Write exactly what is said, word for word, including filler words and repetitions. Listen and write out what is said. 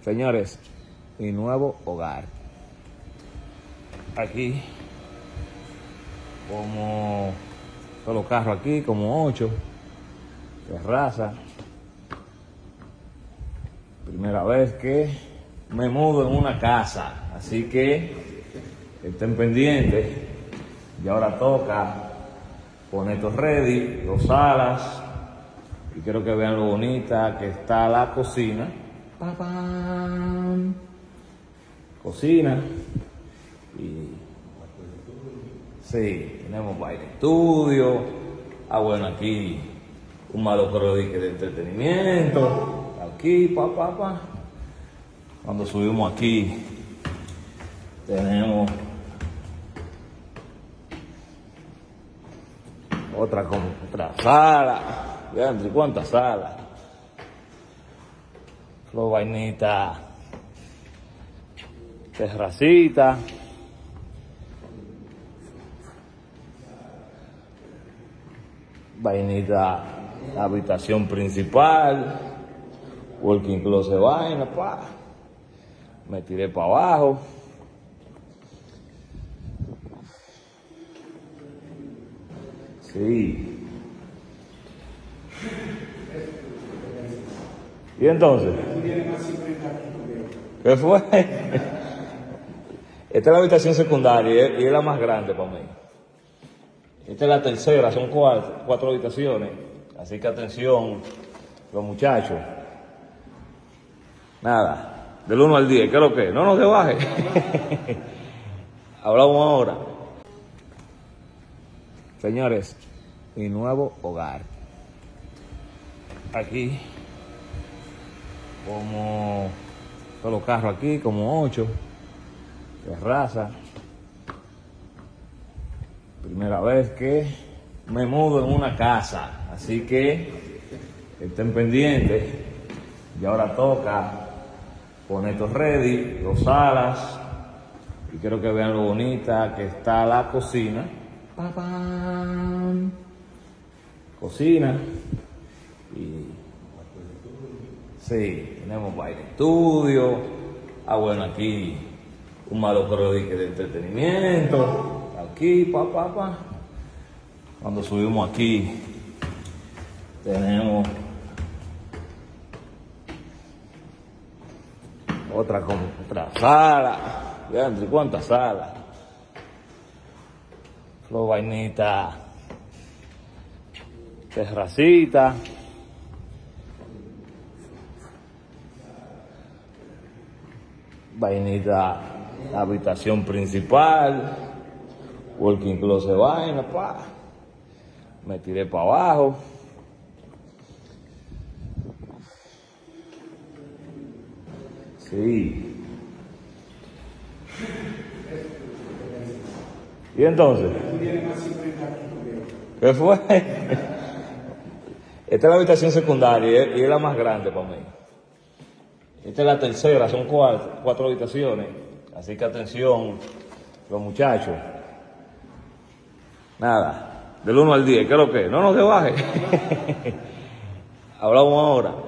Señores, mi nuevo hogar. Aquí, como todos los carros aquí, como ocho. Terraza. Primera vez que me mudo en una casa. Así que estén pendientes. Y ahora toca poner esto ready, dos salas. Y quiero que vean lo bonita que está la cocina. ¡Papam! Cocina. Y sí, tenemos baile estudio. Ah, bueno, aquí un malo dique de entretenimiento. Aquí, pa, pa, pa. Cuando subimos aquí, tenemos otra, como, otra sala. Vean, ¿cuántas salas? Los vainitas, terracita. Vainita, habitación principal. Working closet vaina, pa. Me tiré para abajo. Sí. ¿Y entonces? ¿Qué fue? Esta es la habitación secundaria y es la más grande para mí. Esta es la tercera, son cuatro, cuatro habitaciones. Así que atención, los muchachos. Nada, del uno al diez, ¿qué es lo que es? No nos debaje. Hablamos ahora. Señores, mi nuevo hogar. Aquí, como todos los carros aquí, como ocho. Terraza. Primera vez que me mudo en una casa. Así que estén pendientes. Y ahora toca poner esto ready, dos salas. Y quiero que vean lo bonita que está la cocina. ¡Papam! Cocina. Y sí, tenemos baile estudio. Ah, bueno, aquí un malo dique de entretenimiento. Aquí, pa, pa, pa. Cuando subimos aquí, tenemos otra, como, otra sala. Vean, ¿cuántas salas? Los vainitas, terracita. Vainita, habitación principal. Working closet vaina, pa. Me tiré para abajo. Sí. ¿Y entonces? ¿Qué fue? Esta es la habitación secundaria y es la más grande para mí. Esta es la tercera, son cuatro, cuatro habitaciones. Así que atención, los muchachos. Nada, del uno al diez, ¿qué es lo que es? No nos debaje. Hablamos ahora.